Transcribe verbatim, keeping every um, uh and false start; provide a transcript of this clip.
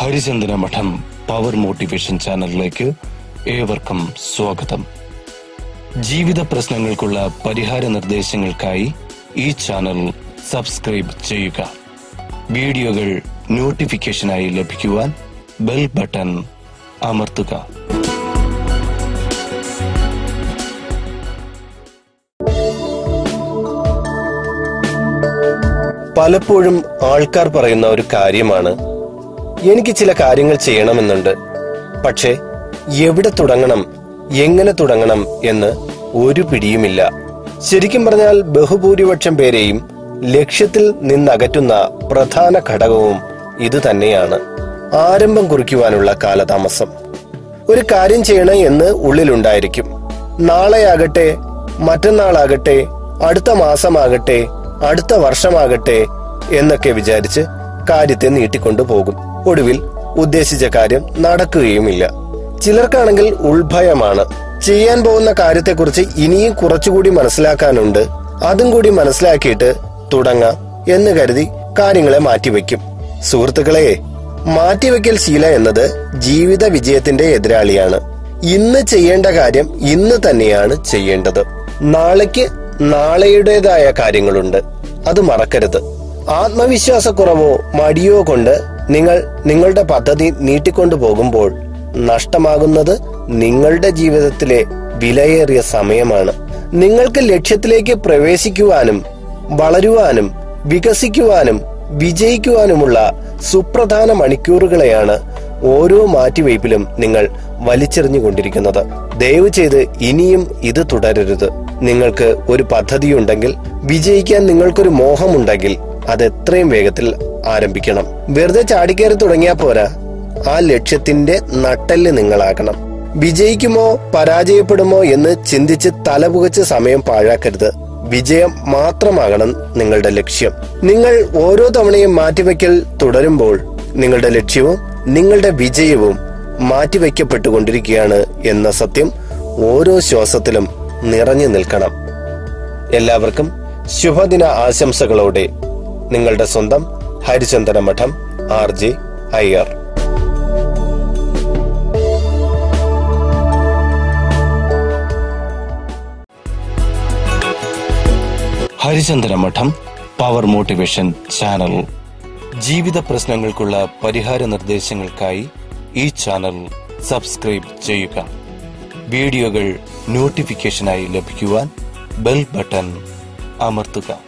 ഹരിചന്ദന മഠം power motivation ചാനലിലേക്ക് ഏവർക്കും സ്വാഗതം. ജീവിത പ്രശ്നങ്ങൾക്കുള്ള പരിഹാര നിർദ്ദേശങ്ങൾക്കായി ഈ ചാനൽ സബ്സ്ക്രൈബ് ചെയ്യുക. വീഡിയോകൾ നോട്ടിഫിക്കേഷനായി ലഭിക്കുവാൻ ബെൽ ബട്ടൺ അമർത്തുക. പലപ്പോഴും ആൾക്കാർ പറയുന്ന ഒരു കാര്യമാണ്, എനിക്ക് ചില കാര്യങ്ങൾ ചെയ്യണമെന്നുണ്ട്, പക്ഷെ എവിടെ തുടങ്ങണം, എങ്ങനെ തുടങ്ങണം എന്ന് ഒരു പിടിയുമില്ല. ശരിക്കും പറഞ്ഞാൽ ബഹുഭൂരിപക്ഷം പേരെയും ലക്ഷ്യത്തിൽ നിന്നകറ്റുന്ന പ്രധാന ഘടകവും ഇത് തന്നെയാണ്. ആരംഭം കുറിക്കുവാനുള്ള കാലതാമസം. ഒരു കാര്യം ചെയ്യണം എന്ന് ഉള്ളിലുണ്ടായിരിക്കും. നാളെയാകട്ടെ, മറ്റന്നാളാകട്ടെ, അടുത്ത മാസമാകട്ടെ, അടുത്ത വർഷമാകട്ടെ എന്നൊക്കെ വിചാരിച്ച് കാര്യത്തെ നീട്ടിക്കൊണ്ടു പോകും. ഒടുവിൽ ഉദ്ദേശിച്ച കാര്യം നടക്കുകയുമില്ല. ചിലർക്കാണെങ്കിൽ ഉൾഭയമാണ്. ചെയ്യാൻ പോകുന്ന കാര്യത്തെക്കുറിച്ച് ഇനിയും കുറച്ചുകൂടി മനസ്സിലാക്കാനുണ്ട്, അതും കൂടി മനസ്സിലാക്കിയിട്ട് തുടങ്ങാം എന്ന് കരുതി കാര്യങ്ങളെ മാറ്റിവെക്കും. സുഹൃത്തുക്കളെ, മാറ്റിവെക്കൽ ശീലം എന്നത് ജീവിത വിജയത്തിന്റെ എതിരാളിയാണ്. ഇന്ന് ചെയ്യേണ്ട കാര്യം ഇന്ന് തന്നെയാണ് ചെയ്യേണ്ടത്. നാളേക്ക് നാളെയുടേതായ കാര്യങ്ങളുണ്ട്, അത് മറക്കരുത്. ആത്മവിശ്വാസക്കുറവോ മടിയോ കൊണ്ട് നിങ്ങൾ നിങ്ങളുടെ പദ്ധതി നീട്ടിക്കൊണ്ടു പോകുമ്പോൾ നഷ്ടമാകുന്നത് നിങ്ങളുടെ ജീവിതത്തിലെ വിലയേറിയ സമയമാണ്. നിങ്ങൾക്ക് ലക്ഷ്യത്തിലേക്ക് പ്രവേശിക്കുവാനും വളരുവാനും വികസിക്കുവാനും വിജയിക്കുവാനുമുള്ള സുപ്രധാന മണിക്കൂറുകളെയാണ് ഓരോ മാറ്റിവയ്പിലും നിങ്ങൾ വലിച്ചെറിഞ്ഞുകൊണ്ടിരിക്കുന്നത്. ദയവ് ചെയ്ത് ഇനിയും ഇത് തുടരരുത്. നിങ്ങൾക്ക് ഒരു പദ്ധതിയുണ്ടെങ്കിൽ, വിജയിക്കാൻ നിങ്ങൾക്കൊരു മോഹമുണ്ടെങ്കിൽ അത് എത്രയും വേഗത്തിൽ ആരംഭിക്കണം. വെറുതെ ചാടിക്കയറി തുടങ്ങിയാൽ പോരാ, ആ ലക്ഷ്യത്തിന്റെ നട്ടെല്ല് നിങ്ങളാകണം. വിജയിക്കുമോ പരാജയപ്പെടുമോ എന്ന് ചിന്തിച്ച് തലപുകച്ച് സമയം പാഴാക്കരുത്. വിജയം മാത്രമാകണം നിങ്ങളുടെ ലക്ഷ്യം. നിങ്ങൾ ഓരോ തവണയും മാറ്റിവെക്കൽ തുടരുമ്പോൾ നിങ്ങളുടെ ലക്ഷ്യവും നിങ്ങളുടെ വിജയവും മാറ്റിവെക്കപ്പെട്ടുകൊണ്ടിരിക്കുകയാണ് എന്ന സത്യം ഓരോ ശ്വാസത്തിലും നിറഞ്ഞു നിൽക്കണം. എല്ലാവർക്കും ശുഭദിന ആശംസകളോടെ നിങ്ങളുടെ സ്വന്തം ഹരിചന്ദന മഠം ആർ ജെ അയ്യർ. ഹരിചന്ദന മഠം പവർ മോട്ടിവേഷൻ ചാനൽ. ജീവിത പ്രശ്നങ്ങൾക്കുള്ള പരിഹാര നിർദ്ദേശങ്ങൾക്കായി ഈ ചാനൽ സബ്സ്ക്രൈബ് ചെയ്യുക. വീഡിയോകൾ നോട്ടിഫിക്കേഷനായി ലഭിക്കുവാൻ ബെൽ ബട്ടൺ അമർത്തുക.